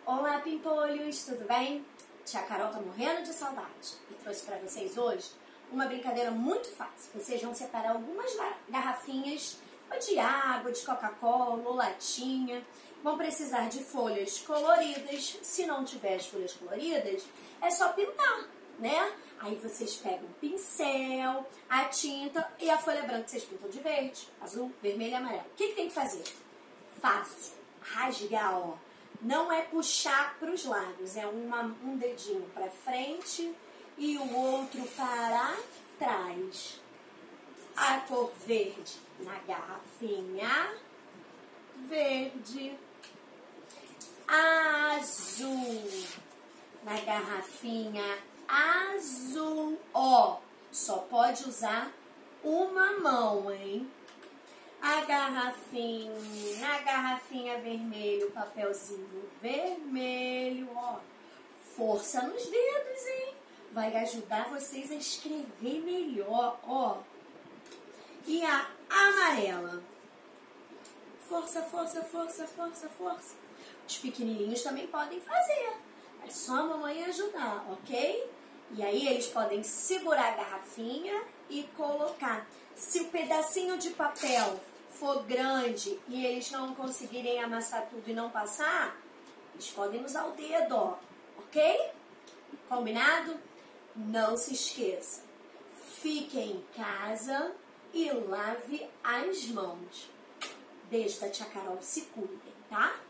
Olá, pimpolhos, tudo bem? Tia Carol tá morrendo de saudade e trouxe para vocês hoje uma brincadeira muito fácil. Vocês vão separar algumas garrafinhas de água, de Coca-Cola ou latinha. Vão precisar de folhas coloridas. Se não tiver as folhas coloridas, é só pintar, né? Aí vocês pegam o pincel, a tinta e a folha branca. Vocês pintam de verde, azul, vermelho e amarelo. O que tem que fazer? Fácil. Rasgar, ó. Não é puxar para os lados, é um dedinho para frente e o outro para trás. A cor verde na garrafinha, verde, azul na garrafinha, azul. Ó, só pode usar uma mão, hein? A garrafinha vermelho, papelzinho vermelho, ó. Força nos dedos, hein? Vai ajudar vocês a escrever melhor, ó. E a amarela. Força, força, força, força, força. Os pequenininhos também podem fazer. É só a mamãe ajudar, ok? E aí eles podem segurar a garrafinha e colocar. Se o pedacinho de papel for grande e eles não conseguirem amassar tudo e não passar, eles podem usar o dedo, ó, ok? Combinado? Não se esqueça, fique em casa e lave as mãos. Beijo da tia Carol, se cuidem, tá?